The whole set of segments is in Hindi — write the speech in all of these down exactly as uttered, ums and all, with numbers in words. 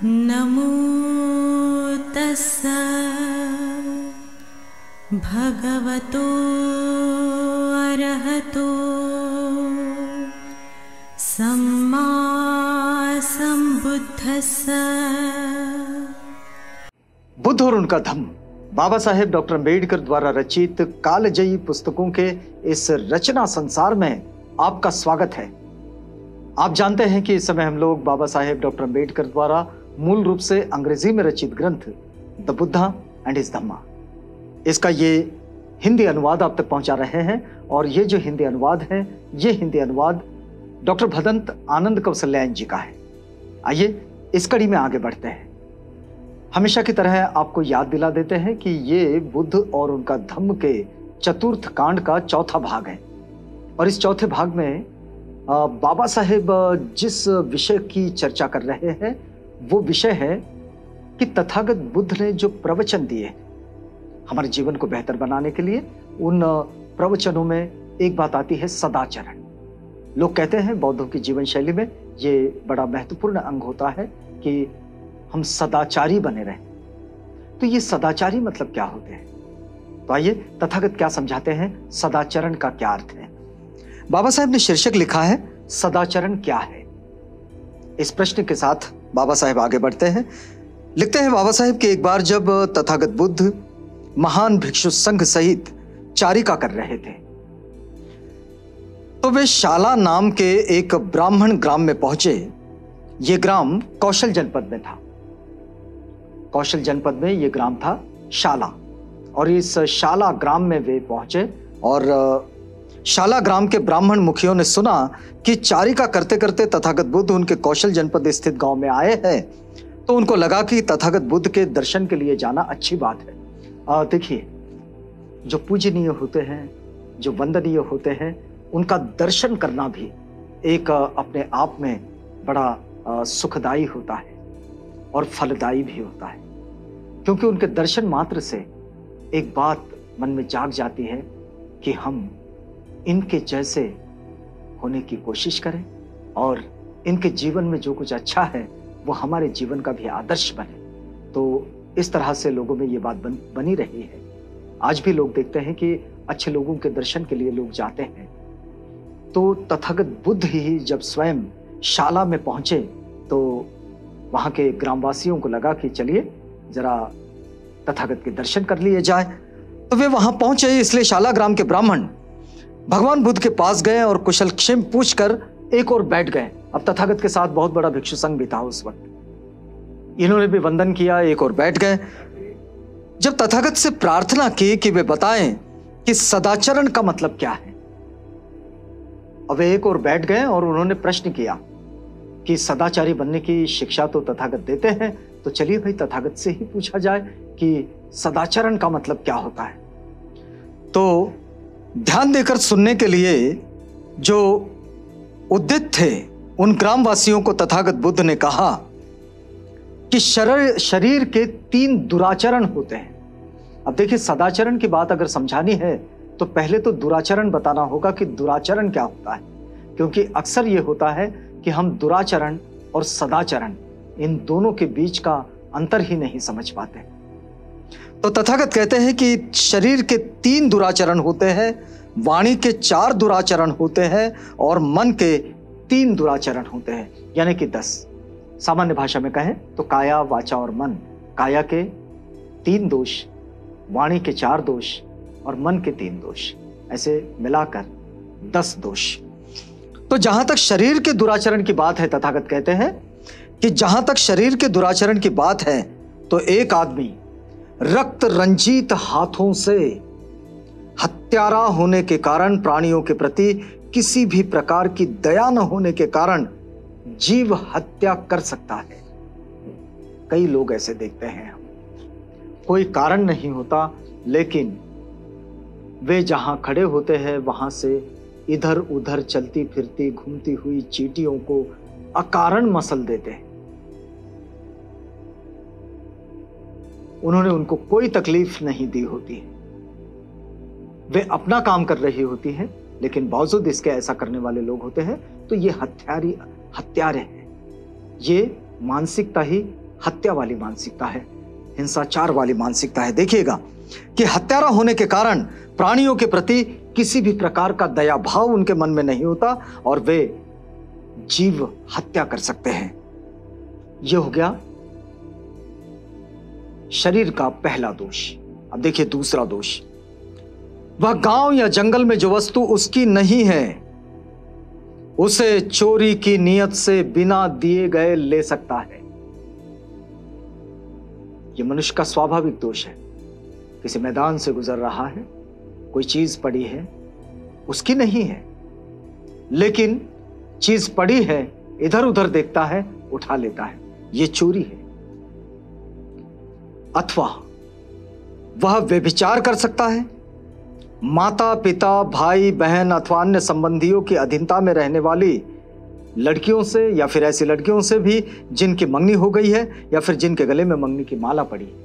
नमो तस्सा भगवतो अरहतो सम्मा संबुद्धस्सा। बुद्ध और उनका धम्म बाबा साहेब डॉक्टर अम्बेडकर द्वारा रचित कालजयी पुस्तकों के इस रचना संसार में आपका स्वागत है। आप जानते हैं कि इस समय हम लोग बाबा साहेब डॉक्टर अम्बेडकर द्वारा मूल रूप से अंग्रेजी में रचित ग्रंथ the Buddha and his Dhamma, इसका ये हिंदी अनुवाद आप तक पहुंचा रहे हैं। और ये जो हिंदी अनुवाद है, ये हिंदी अनुवाद डॉक्टर भदंत आनंद कौशल्यायन जी का है। आइए इस कड़ी में आगे बढ़ते हैं। हमेशा की तरह आपको याद दिला देते हैं कि ये बुद्ध और उनका धम्म के चतुर्थ कांड का चौथा भाग है। और इस चौथे भाग में बाबा साहेब जिस विषय की चर्चा कर रहे हैं वो विषय है कि तथागत बुद्ध ने जो प्रवचन दिए हमारे जीवन को बेहतर बनाने के लिए, उन प्रवचनों में एक बात आती है सदाचरण। लोग कहते हैं बौद्धों की जीवन शैली में ये बड़ा महत्वपूर्ण अंग होता है कि हम सदाचारी बने रहें। तो ये सदाचारी मतलब क्या होते हैं? तो आइए तथागत क्या समझाते हैं, सदाचरण का क्या अर्थ है। बाबा साहेब ने शीर्षक लिखा है सदाचरण क्या है। इस प्रश्न के साथ बाबा साहेब आगे बढ़ते हैं। लिखते हैं बाबा साहेब कि एक बार जब तथागत बुद्ध महान भिक्षु संघ सहित चारिका कर रहे थे तो वे शाला नाम के एक ब्राह्मण ग्राम में पहुंचे। यह ग्राम कौशल जनपद में था। कौशल जनपद में यह ग्राम था शाला। और इस शाला ग्राम में वे पहुंचे और शाला ग्राम के ब्राह्मण मुखियों ने सुना कि चारिका करते करते तथागत बुद्ध उनके कौशल जनपद स्थित गांव में आए हैं। तो उनको लगा कि तथागत बुद्ध के दर्शन के लिए जाना अच्छी बात है। देखिए, जो पूजनीय होते हैं, जो वंदनीय होते हैं, उनका दर्शन करना भी एक अपने आप में बड़ा सुखदायी होता है और फलदायी भी होता है। क्योंकि उनके दर्शन मात्र से एक बात मन में जाग जाती है कि हम इनके जैसे होने की कोशिश करें और इनके जीवन में जो कुछ अच्छा है वो हमारे जीवन का भी आदर्श बने। तो इस तरह से लोगों में ये बात बन, बनी रही है। आज भी लोग देखते हैं कि अच्छे लोगों के दर्शन के लिए लोग जाते हैं। तो तथागत बुद्ध ही जब स्वयं शाला में पहुंचे तो वहां के ग्रामवासियों को लगा कि चलिए जरा तथागत के दर्शन कर लिए जाए। तो वे वहां पहुंचे। इसलिए शाला ग्राम के ब्राह्मण भगवान बुद्ध के पास गए और कुशल क्षेम पूछकर एक और बैठ गए। अब तथागत के साथ बहुत बड़ा भिक्षु संघ भी था उस वक्त। इन्होंने भी वंदन किया, एक और बैठ गए। जब तथागत से प्रार्थना की कि वे बताएं कि सदाचरण का मतलब क्या है, अब वे एक और बैठ गए और उन्होंने प्रश्न किया कि सदाचारी बनने की शिक्षा तो तथागत देते हैं, तो चलिए भाई तथागत से ही पूछा जाए कि सदाचरण का मतलब क्या होता है। तो ध्यान देकर सुनने के लिए जो उद्यत थे उन ग्रामवासियों को तथागत बुद्ध ने कहा कि शरीर शरीर के तीन दुराचरण होते हैं। अब देखिए, सदाचरण की बात अगर समझानी है तो पहले तो दुराचरण बताना होगा कि दुराचरण क्या होता है। क्योंकि अक्सर यह होता है कि हम दुराचरण और सदाचरण इन दोनों के बीच का अंतर ही नहीं समझ पाते। तो तथागत कहते हैं कि शरीर के तीन दुराचरण होते हैं, वाणी के चार दुराचरण होते हैं और मन के तीन दुराचरण होते हैं, यानी कि दस। सामान्य भाषा में कहें तो काया, वाचा और मन। काया के तीन दोष, वाणी के चार दोष और मन के तीन दोष, ऐसे मिलाकर दस दोष। तो जहां तक शरीर के दुराचरण की बात है, तथागत कहते हैं कि जहां तक शरीर के दुराचरण की बात है तो एक आदमी रक्त रंजित हाथों से हत्यारा होने के कारण, प्राणियों के प्रति किसी भी प्रकार की दया न होने के कारण जीव हत्या कर सकता है। कई लोग ऐसे देखते हैं हम, कोई कारण नहीं होता लेकिन वे जहां खड़े होते हैं वहां से इधर उधर चलती फिरती घूमती हुई चींटियों को अकारण मसल देते हैं। उन्होंने उनको कोई तकलीफ नहीं दी होती है, वे अपना काम कर रही होती हैं, लेकिन बावजूद इसके ऐसा करने वाले लोग होते हैं। तो ये हत्यारी हत्यारे हैं, ये मानसिकता ही हत्या वाली मानसिकता है, हिंसाचार वाली मानसिकता है। देखिएगा कि हत्यारा होने के कारण प्राणियों के प्रति किसी भी प्रकार का दया भाव उनके मन में नहीं होता और वे जीव हत्या कर सकते हैं। यह हो गया शरीर का पहला दोष। अब देखिए दूसरा दोष, वह गांव या जंगल में जो वस्तु उसकी नहीं है उसे चोरी की नियत से बिना दिए गए ले सकता है। यह मनुष्य का स्वाभाविक दोष है। किसी मैदान से गुजर रहा है, कोई चीज पड़ी है, उसकी नहीं है, लेकिन चीज पड़ी है, इधर उधर देखता है, उठा लेता है, यह चोरी है। अथवा वह व्यभिचार कर सकता है, माता पिता भाई बहन अथवा अन्य संबंधियों की अधीनता में रहने वाली लड़कियों से या फिर ऐसी लड़कियों से भी जिनकी मंगनी हो गई है या फिर जिनके गले में मंगनी की माला पड़ी है,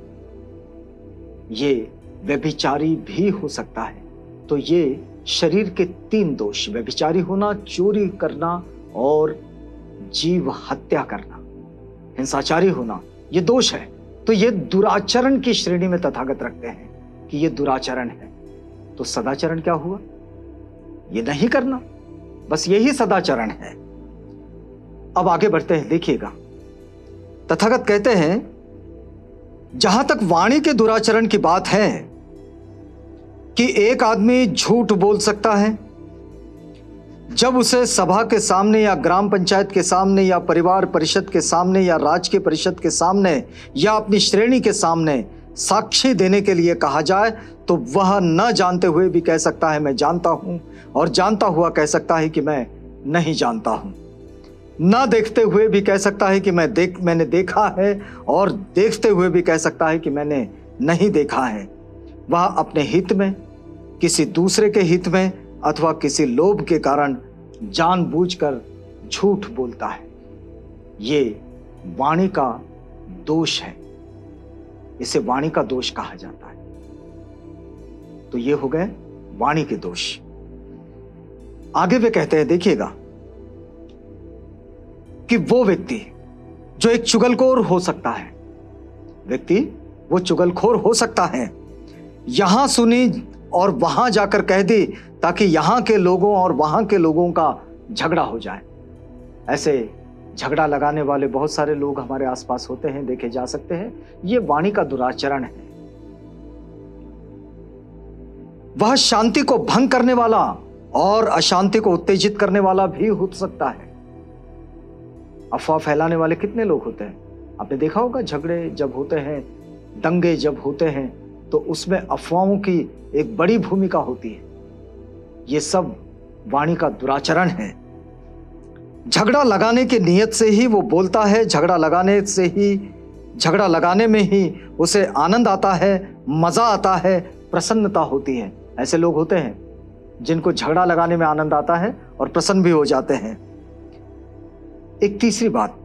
ये व्यभिचारी भी हो सकता है। तो ये शरीर के तीन दोष, व्यभिचारी होना, चोरी करना और जीव हत्या करना, हिंसाचारी होना, ये दोष है। तो ये दुराचरण की श्रेणी में तथागत रखते हैं कि ये दुराचरण है। तो सदाचरण क्या हुआ? ये नहीं करना, बस यही सदाचरण है। अब आगे बढ़ते हैं, देखिएगा तथागत कहते हैं जहां तक वाणी के दुराचरण की बात है कि एक आदमी झूठ बोल सकता है जब उसे सभा के सामने या ग्राम पंचायत के सामने या परिवार परिषद के सामने या राज्य परिषद के सामने या अपनी श्रेणी के सामने साक्षी देने के लिए कहा जाए, तो वह न जानते हुए भी कह सकता है मैं जानता हूं, और जानता हुआ कह सकता है कि मैं नहीं जानता हूं। न देखते हुए भी कह सकता है कि मैं देख मैंने देखा है, और देखते हुए भी कह सकता है कि मैंने नहीं देखा है। वह अपने हित में, किसी दूसरे के हित में अथवा किसी लोभ के कारण जानबूझकर झूठ बोलता है। ये वाणी का दोष है, इसे वाणी का दोष कहा जाता है। तो ये हो गए वाणी के दोष। आगे वे कहते हैं, देखिएगा कि वो व्यक्ति जो एक चुगलखोर हो सकता है, व्यक्ति वो चुगलखोर हो सकता है, यहां सुनी और वहां जाकर कह दी ताकि यहां के लोगों और वहां के लोगों का झगड़ा हो जाए। ऐसे झगड़ा लगाने वाले बहुत सारे लोग हमारे आसपास होते हैं, देखे जा सकते हैं। ये वाणी का दुराचरण है। वह शांति को भंग करने वाला और अशांति को उत्तेजित करने वाला भी हो सकता है। अफवाह फैलाने वाले कितने लोग होते हैं, आपने देखा होगा। झगड़े जब होते हैं, दंगे जब होते हैं, तो उसमें अफवाहों की एक बड़ी भूमिका होती है। ये सब वाणी का दुराचरण है। झगड़ा लगाने की नियत से ही वो बोलता है, झगड़ा लगाने से ही झगड़ा लगाने में ही उसे आनंद आता है, मजा आता है, प्रसन्नता होती है। ऐसे लोग होते हैं जिनको झगड़ा लगाने में आनंद आता है और प्रसन्न भी हो जाते हैं। एक तीसरी बात,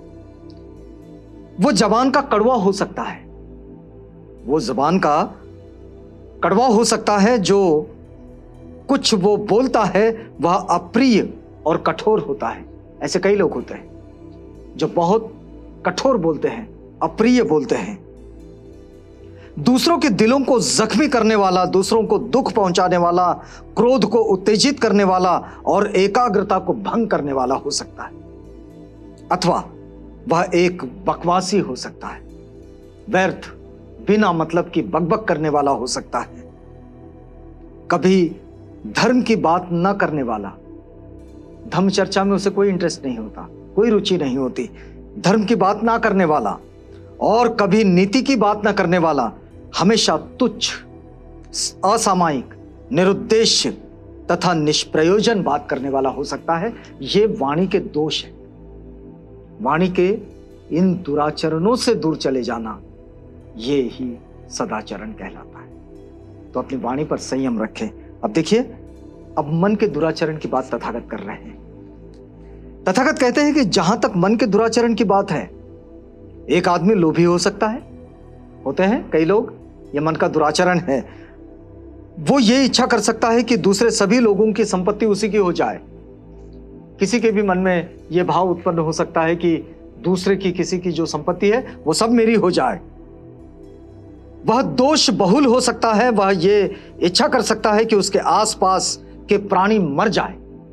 वो जबान का कड़वा हो सकता है। वो जबान का कड़वा हो सकता है, जो कुछ वो बोलता है वह अप्रिय और कठोर होता है। ऐसे कई लोग होते हैं जो बहुत कठोर बोलते हैं, अप्रिय बोलते हैं, दूसरों के दिलों को जख्मी करने वाला, दूसरों को दुख पहुंचाने वाला, क्रोध को उत्तेजित करने वाला और एकाग्रता को भंग करने वाला हो सकता है। अथवा वह एक बकवासी हो सकता है, व्यर्थ बिना मतलब की बकबक करने वाला हो सकता है, कभी धर्म की बात न करने वाला। धर्म चर्चा में उसे कोई इंटरेस्ट नहीं होता, कोई रुचि नहीं होती। धर्म की बात ना करने वाला और कभी नीति की बात ना करने वाला, हमेशा तुच्छ, असामायिक, निरुद्देश्य तथा निष्प्रयोजन बात करने वाला हो सकता है। ये वाणी के दोष है। वाणी के इन दुराचरणों से दूर चले जाना, ये ही सदाचरण कहलाता है। तो अपनी वाणी पर संयम रखें। अब देखिए, अब मन के दुराचरण की बात तथागत कर रहे हैं। तथागत कहते हैं कि जहां तक मन के दुराचरण की बात है, एक आदमी लोभी हो सकता है। होते हैं कई लोग, ये मन का दुराचरण है। वो ये इच्छा कर सकता है कि दूसरे सभी लोगों की संपत्ति उसी की हो जाए। किसी के भी मन में यह भाव उत्पन्न हो सकता है कि दूसरे की किसी की जो संपत्ति है वो सब मेरी हो जाए। वह दोष बहुल हो सकता है, वह ये इच्छा कर सकता है कि उसके आसपास के प्राणी मर जाए।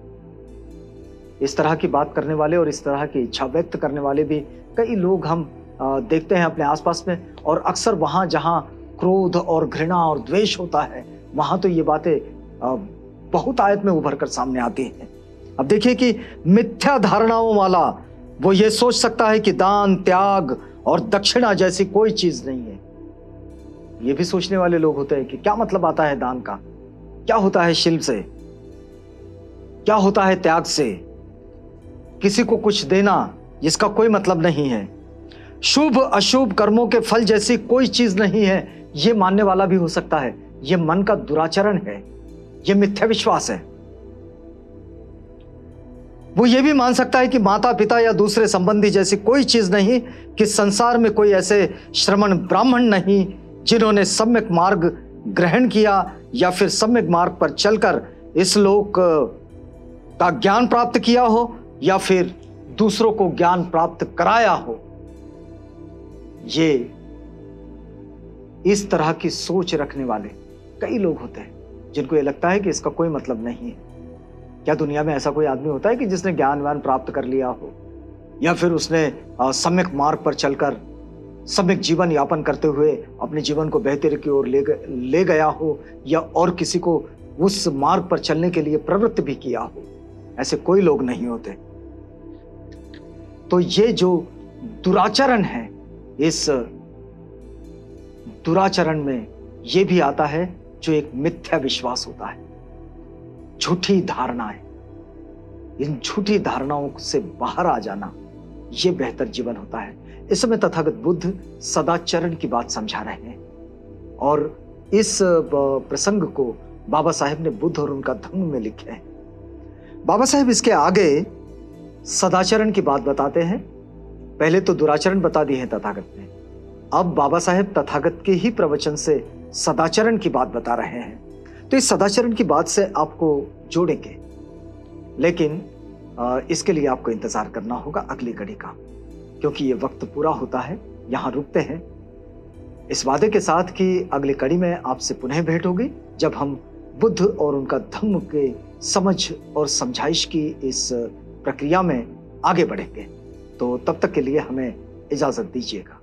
इस तरह की बात करने वाले और इस तरह की इच्छा व्यक्त करने वाले भी कई लोग हम देखते हैं अपने आसपास में, और अक्सर वहां जहां क्रोध और घृणा और द्वेष होता है वहां तो ये बातें बहुत आयत में उभर कर सामने आती हैं। अब देखिए कि मिथ्या धारणाओं वाला वो ये सोच सकता है कि दान, त्याग और दक्षिणा जैसी कोई चीज नहीं है। ये भी सोचने वाले लोग होते हैं कि क्या मतलब आता है दान का, क्या होता है शिल्प से, क्या होता है त्याग से, किसी को कुछ देना जिसका कोई मतलब नहीं है, शुभ अशुभ कर्मों के फल जैसी कोई चीज नहीं है। ये मानने वाला भी हो सकता है। ये मन का दुराचरण है, ये मिथ्या विश्वास है। वो ये भी मान सकता है कि माता पिता या दूसरे संबंधी जैसी कोई चीज नहीं, कि संसार में कोई ऐसे श्रमण ब्राह्मण नहीं जिन्होंने सम्यक मार्ग ग्रहण किया या फिर सम्यक मार्ग पर चलकर इस लोक का ज्ञान प्राप्त किया हो या फिर दूसरों को ज्ञान प्राप्त कराया हो। ये इस तरह की सोच रखने वाले कई लोग होते हैं जिनको ये लगता है कि इसका कोई मतलब नहीं है। क्या दुनिया में ऐसा कोई आदमी होता है कि जिसने ज्ञान व्यान प्राप्त कर लिया हो या फिर उसने सम्यक मार्ग पर चलकर सम्यक जीवन यापन करते हुए अपने जीवन को बेहतरी की ओर ले, ले गया हो या और किसी को उस मार्ग पर चलने के लिए प्रवृत्त भी किया हो? ऐसे कोई लोग नहीं होते। तो ये जो दुराचरण है, इस दुराचरण में यह भी आता है जो एक मिथ्या विश्वास होता है, झूठी धारणाएं। इन झूठी धारणाओं से बाहर आ जाना यह बेहतर जीवन होता है। इस समय तथागत बुद्ध सदाचरण की बात समझा रहे हैं और इस प्रसंग को बाबा साहेब ने बुद्ध और उनका धम्म में लिखे हैं। बाबा साहेब इसके आगे सदाचरण की बात बताते हैं। पहले तो दुराचरण बता दिए हैं तथागत ने, अब बाबा साहेब तथागत के ही प्रवचन से सदाचरण की बात बता रहे हैं। तो इस सदाचरण की बात से आपको जोड़ेंगे, लेकिन इसके लिए आपको इंतजार करना होगा अगली कड़ी का, क्योंकि ये वक्त पूरा होता है। यहां रुकते हैं इस वादे के साथ कि अगली कड़ी में आपसे पुनः भेंट होगी जब हम बुद्ध और उनका धम्म के समझ और समझाइश की इस प्रक्रिया में आगे बढ़ेंगे। तो तब तक के लिए हमें इजाजत दीजिएगा।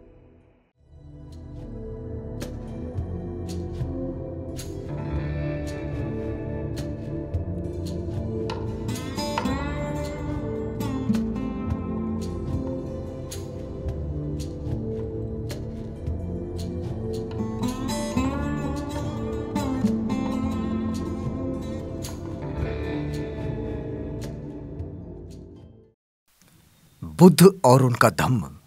बुद्ध और उनका धम्म।